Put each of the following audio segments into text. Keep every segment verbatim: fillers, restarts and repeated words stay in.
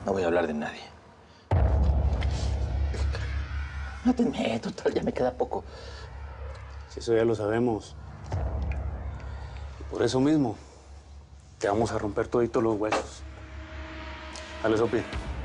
No voy a hablar de nadie. Mátenme, total, ya me queda poco. Si eso ya lo sabemos. Y por eso mismo, te vamos a romper toditos los huesos. Dale, Sopi.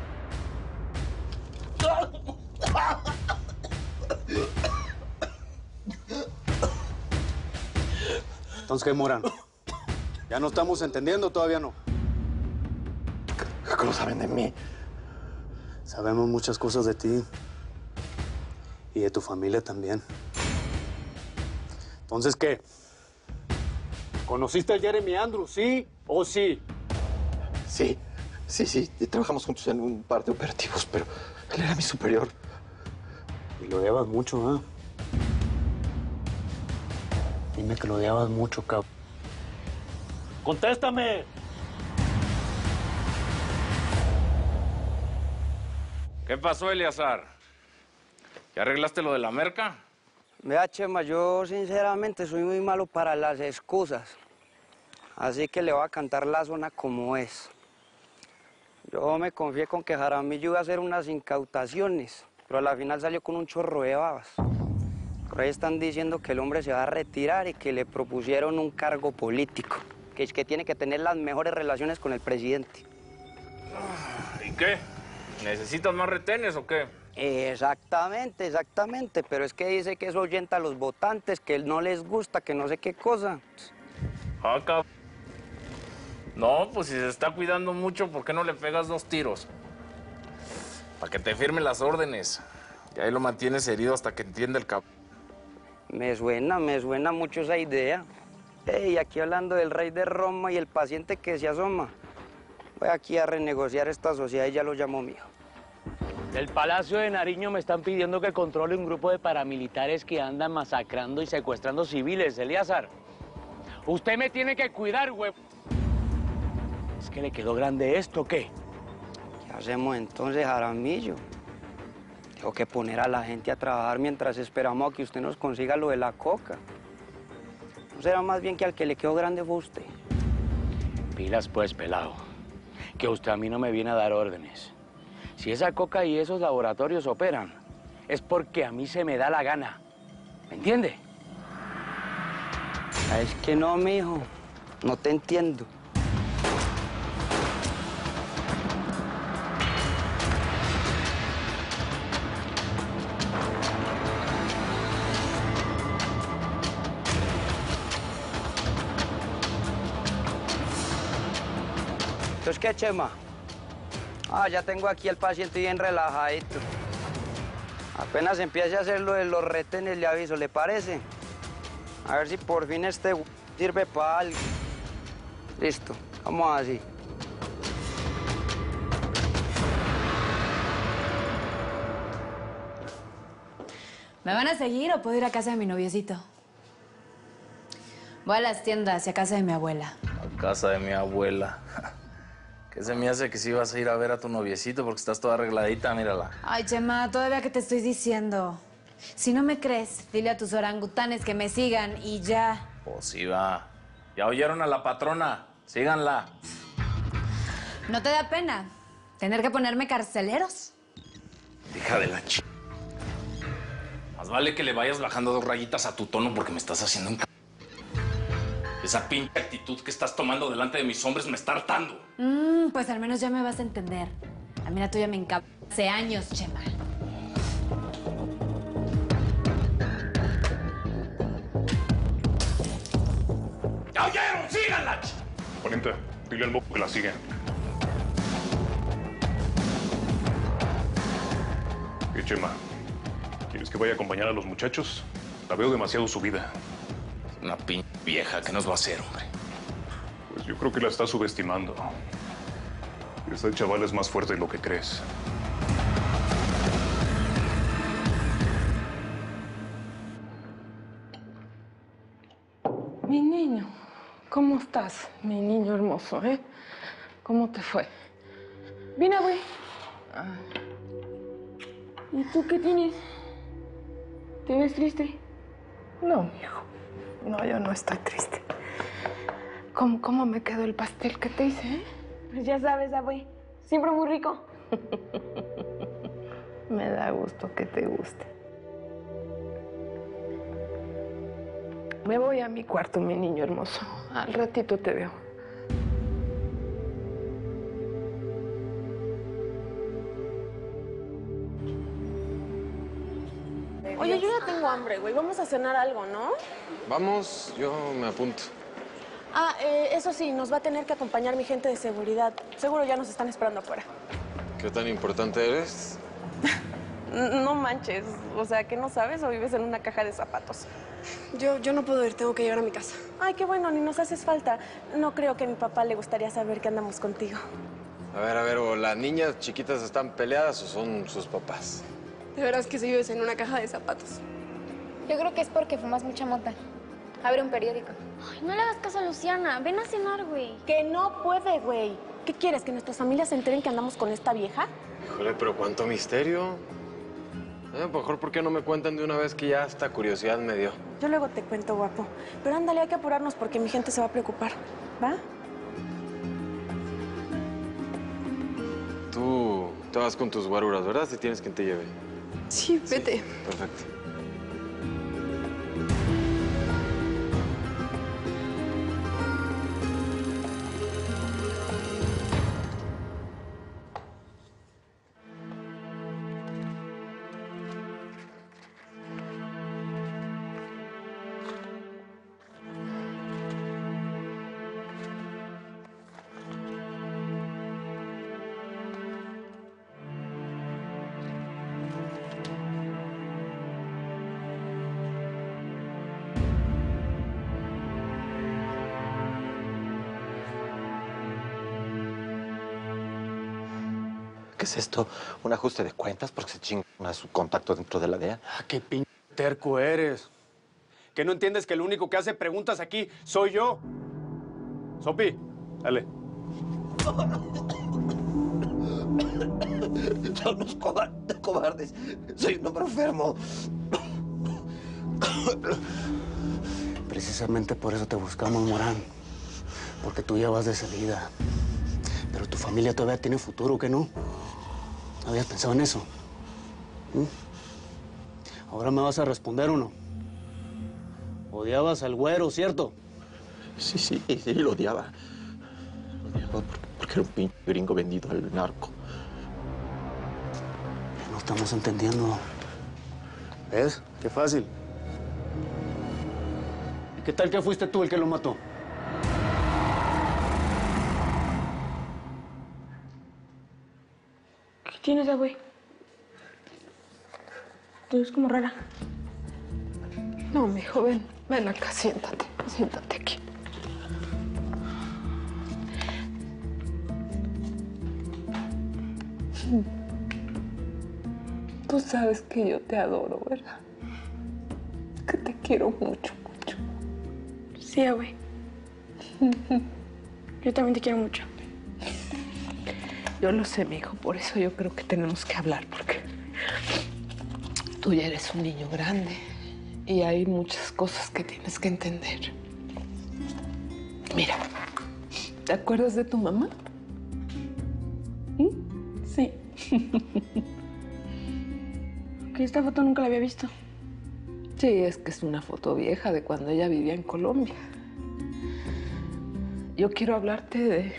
Entonces, ¿qué, Morán? ¿Ya no estamos entendiendo o todavía no? ¿Cómo saben de mí? Sabemos muchas cosas de ti. Y de tu familia también. Entonces, ¿qué? ¿Conociste a Jeremy Andrews, sí o sí? Sí, sí, sí. Trabajamos juntos en un par de operativos, pero él era mi superior. Y lo odiabas mucho, ¿eh? Dime que lo odiabas mucho, cabrón. ¡Contéstame! ¿Qué pasó, Eleazar? ¿Ya arreglaste lo de la merca? Vea, Chema, yo sinceramente soy muy malo para las excusas. Así que le voy a cantar la zona como es. Yo me confié con que Jaramillo iba a hacer unas incautaciones, pero a la final salió con un chorro de babas. Por ahí están diciendo que el hombre se va a retirar y que le propusieron un cargo político, que es que tiene que tener las mejores relaciones con el presidente. ¿Y qué? ¿Necesitas más retenes o qué? Exactamente, exactamente, pero es que dice que eso ahuyenta a los votantes, que no les gusta, que no sé qué cosa. Ah, cabrón. No, pues si se está cuidando mucho, ¿por qué no le pegas dos tiros? Para que te firme las órdenes. Y ahí lo mantienes herido hasta que entienda el cap. Me suena, me suena mucho esa idea. Ey, aquí hablando del rey de Roma y el paciente que se asoma. Voy aquí a renegociar esta sociedad y ya lo llamo mío. Del Palacio de Nariño me están pidiendo que controle un grupo de paramilitares que andan masacrando y secuestrando civiles, Eleazar. Usted me tiene que cuidar, güey. ¿Es que le quedó grande esto o qué? ¿Qué hacemos entonces, Jaramillo? Tengo que poner a la gente a trabajar mientras esperamos a que usted nos consiga lo de la coca. ¿No será más bien que al que le quedó grande fue usted? Pilas pues, pelado. Que usted a mí no me viene a dar órdenes. Si esa coca y esos laboratorios operan, es porque a mí se me da la gana. ¿Me entiende? Es que no, mijo. No te entiendo. Entonces, ¿qué, Chema? Ah, ya tengo aquí el paciente bien relajadito. Apenas empiece a hacer lo de los retenes, le aviso, ¿le parece? A ver si por fin este sirve para algo. Listo, vamos así. ¿Me van a seguir o puedo ir a casa de mi noviecito? Voy a las tiendas y a casa de mi abuela. A casa de mi abuela. ¿Qué se me hace que si vas a ir a ver a tu noviecito porque estás toda arregladita? Mírala. Ay, Chema, todavía que te estoy diciendo. Si no me crees, dile a tus orangutanes que me sigan y ya. Pues sí va. Ya oyeron a la patrona. Síganla. ¿No te da pena tener que ponerme carceleros? Hija de la ch... Más vale que le vayas bajando dos rayitas a tu tono porque me estás haciendo un c... Esa pinche actitud que estás tomando delante de mis hombres me está hartando. Mm, pues al menos ya me vas a entender. A mí la tuya me encanta. Hace años, Chema. ¡Ya oyeron! ¡Síganla! Poniente, dile al mopo que la sigue. ¿Qué, Chema? ¿Quieres que vaya a acompañar a los muchachos? La veo demasiado subida. Una pinche vieja, ¿qué nos va a hacer, hombre? Pues yo creo que la está subestimando. Esta chaval es más fuerte de lo que crees. Mi niño, ¿cómo estás? Mi niño hermoso, ¿eh? ¿Cómo te fue? Ven, güey. Ah. ¿Y tú qué tienes? ¿Te ves triste? No, mijo. No, yo no estoy triste. ¿Cómo, cómo me quedó el pastel que te hice, eh? Pues ya sabes, abue. Siempre muy rico. Me da gusto que te guste. Me voy a mi cuarto, mi niño hermoso. Al ratito te veo. Oye, yo ya tengo hambre, güey. Vamos a cenar algo, ¿no? Vamos, yo me apunto. Ah, eh, eso sí, nos va a tener que acompañar mi gente de seguridad. Seguro ya nos están esperando afuera. ¿Qué tan importante eres? No manches. O sea, ¿qué no sabes o vives en una caja de zapatos? Yo, yo no puedo ir, tengo que llegar a mi casa. Ay, qué bueno, ni nos haces falta. No creo que a mi papá le gustaría saber que andamos contigo. A ver, a ver, ¿o las niñas chiquitas están peleadas o son sus papás? De veras que si vives en una caja de zapatos. Yo creo que es porque fumas mucha mota. Abre un periódico. Ay, no le hagas caso a Luciana. Ven a cenar, güey. Que no puede, güey. ¿Qué quieres? ¿Que nuestras familias se enteren que andamos con esta vieja? Híjole, pero cuánto misterio. Eh, mejor, ¿por qué no me cuentan de una vez que ya hasta curiosidad me dio? Yo luego te cuento, guapo. Pero ándale, hay que apurarnos porque mi gente se va a preocupar. ¿Va? Tú te vas con tus guaruras, ¿verdad? Si tienes quien te lleve. Sí, vete. Sí, perfecto. ¿Qué es esto? ¿Un ajuste de cuentas porque se chinga a su contacto dentro de la D E A? Ah, qué pinche terco eres. ¿Que no entiendes que el único que hace preguntas aquí soy yo? Sopi, dale. Son unos cobardes, cobardes. Soy un hombre enfermo. Precisamente por eso te buscamos, Morán. Porque tú ya vas de salida. Pero tu familia todavía tiene futuro, ¿qué no? ¿No habías pensado en eso? ¿Mm? Ahora me vas a responder o no. Odiabas al güero, ¿cierto? Sí, sí, sí, lo odiaba. Lo odiaba porque era un pinche gringo vendido al narco. No estamos entendiendo. ¿Ves? Qué fácil. ¿Y qué tal que fuiste tú el que lo mató? ¿Qué tienes, ah, güey? Te ves como rara. No, mijo, ven. Ven acá, siéntate. Siéntate aquí. Tú sabes que yo te adoro, ¿verdad? Que te quiero mucho, mucho. Sí, güey. Yo también te quiero mucho. Yo lo sé, mijo, por eso yo creo que tenemos que hablar, porque tú ya eres un niño grande y hay muchas cosas que tienes que entender. Mira, ¿te acuerdas de tu mamá? ¿Mm? Sí. Que esta foto nunca la había visto. Sí, es que es una foto vieja de cuando ella vivía en Colombia. Yo quiero hablarte de...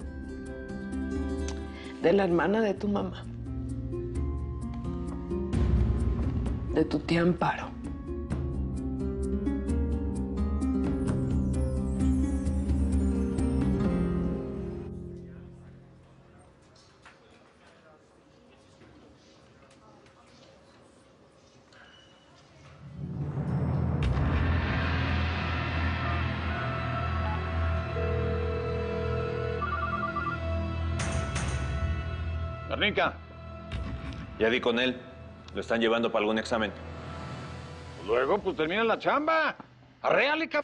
de la hermana de tu mamá. De tu tía Amparo. Garnica, ya di con él. Lo están llevando para algún examen. Luego, pues termina la chamba. Arréale, cap...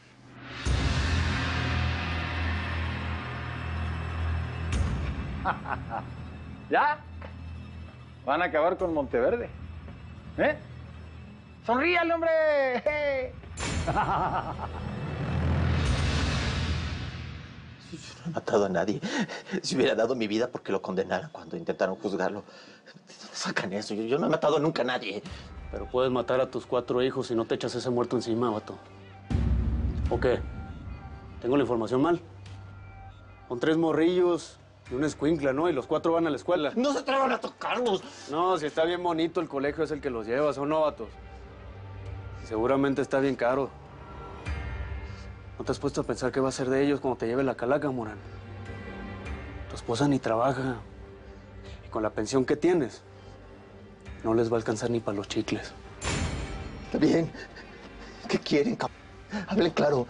¿Ya? Van a acabar con Monteverde. ¿Eh? ¡Sonríale, hombre! he matado a nadie. Si hubiera dado mi vida porque lo condenaran cuando intentaron juzgarlo. ¿De dónde sacan eso? Yo, yo no he matado nunca a nadie. Pero puedes matar a tus cuatro hijos si no te echas ese muerto encima, vato. ¿O qué? ¿Tengo la información mal? Con tres morrillos y una escuincla, ¿no? Y los cuatro van a la escuela. ¡No se atrevan a tocarlos! No, si está bien bonito, el colegio es el que los lleva, son novatos. Y seguramente está bien caro. ¿No te has puesto a pensar qué va a ser de ellos cuando te lleve la calaca, Morán? Tu esposa ni trabaja. Y con la pensión que tienes, no les va a alcanzar ni para los chicles. Está bien. ¿Qué quieren, cabrón? Hablen claro.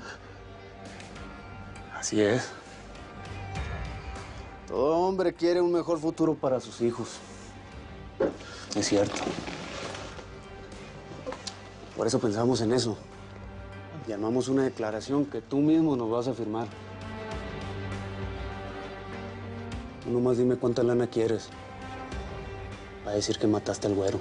Así es. Todo hombre quiere un mejor futuro para sus hijos. Es cierto. Por eso pensamos en eso. Llamamos una declaración que tú mismo nos vas a firmar. Tú nomás dime cuánta lana quieres. Va a decir que mataste al güero.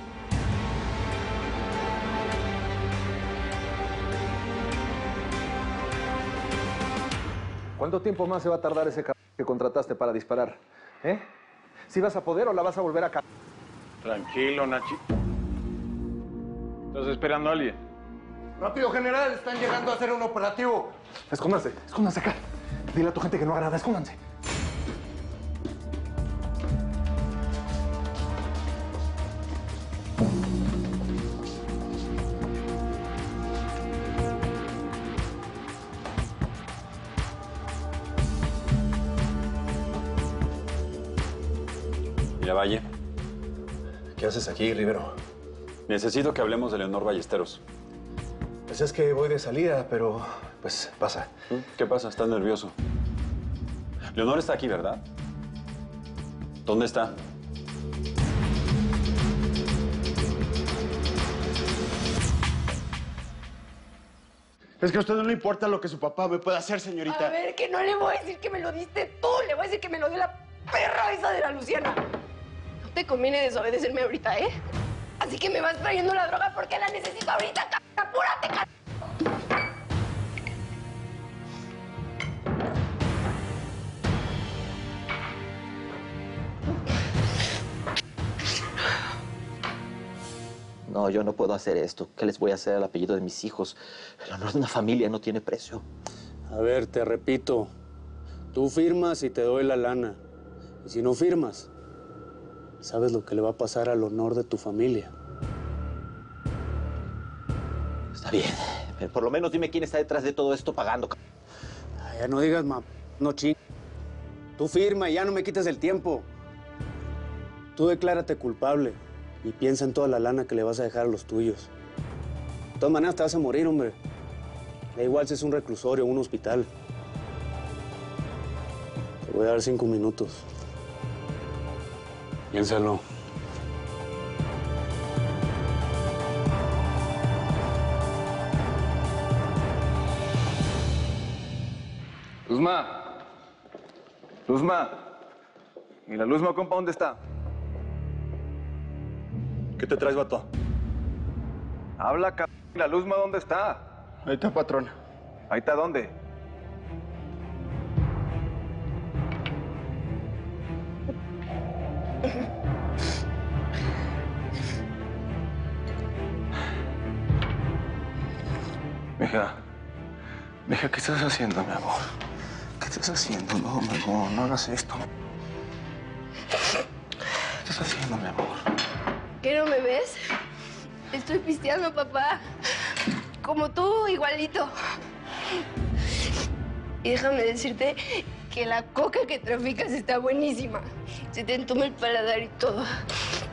¿Cuánto tiempo más se va a tardar ese cabrón que contrataste para disparar? ¿Eh? ¿Si vas a poder o la vas a volver a ca... Tranquilo, Nachi. ¿Estás esperando a alguien? Rápido, general, están llegando a hacer un operativo. Escóndanse, escóndanse acá. Dile a tu gente que no haga nada, escóndanse. Valle. ¿Qué haces aquí, Rivero? Necesito que hablemos de Leonor Ballesteros. Pues es que voy de salida, pero pues pasa. ¿Qué pasa? ¿Estás nervioso? Leonor está aquí, ¿verdad? ¿Dónde está? Es que a usted no le importa lo que su papá me pueda hacer, señorita. A ver, que no le voy a decir que me lo diste tú. Le voy a decir que me lo dio la perra esa de la Luciana. No te conviene desobedecerme ahorita, ¿eh? Así que me vas trayendo la droga porque la necesito ahorita, c******. ¡Apúrate, c******! No, yo no puedo hacer esto. ¿Qué les voy a hacer al apellido de mis hijos? El honor de una familia no tiene precio. A ver, te repito. Tú firmas y te doy la lana. Y si no firmas, sabes lo que le va a pasar al honor de tu familia. Está bien. Pero por lo menos dime quién está detrás de todo esto pagando. Ay, ya no digas, ma... No ching... Tú firma y ya no me quites el tiempo. Tú declárate culpable y piensa en toda la lana que le vas a dejar a los tuyos. De todas maneras te vas a morir, hombre. Da igual si es un reclusorio o un hospital. Te voy a dar cinco minutos. Piénsalo. Luzma. Luzma. ¿Y la Luzma, compa, dónde está? ¿Qué te traes, vato? Habla, c******. ¿Y la Luzma dónde está? Ahí está, patrón. ¿Ahí está dónde? Mija, mija, ¿qué estás haciendo, mi amor? ¿Qué estás haciendo? No, mi amor, no hagas esto. ¿Qué estás haciendo, mi amor? ¿Qué, no me ves? Estoy pisteando, papá. Como tú, igualito. Y déjame decirte que la coca que traficas está buenísima. Se te entuma el paladar y todo.